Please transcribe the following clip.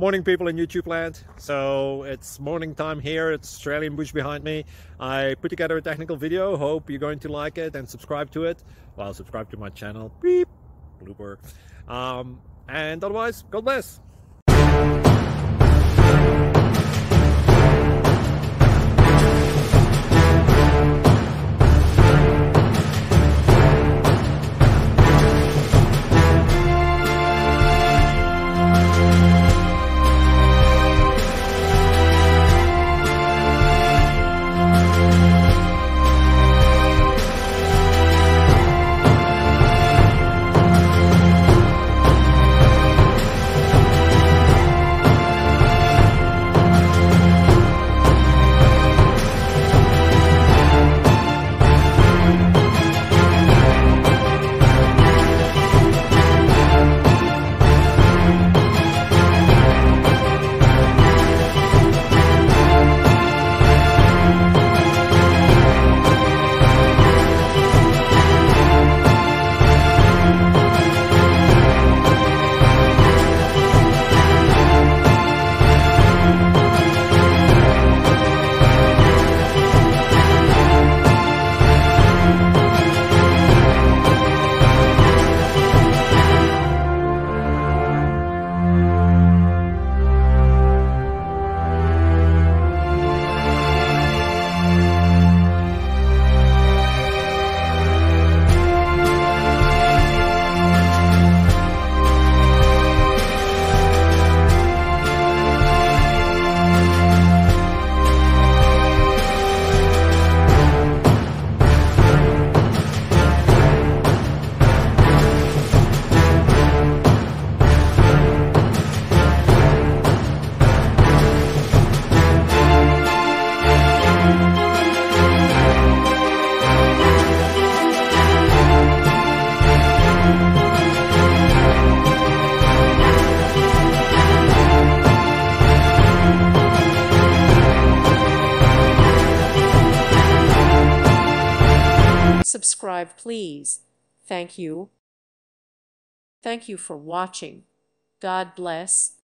Morning, people in YouTube land. So it's morning time here. It's Australian bush behind me. I put together a technical video. Hope you're going to like it and subscribe to it. Well, subscribe to my channel. Beep. Blooper. And otherwise, God bless. Subscribe, please. Thank you. Thank you for watching. God bless.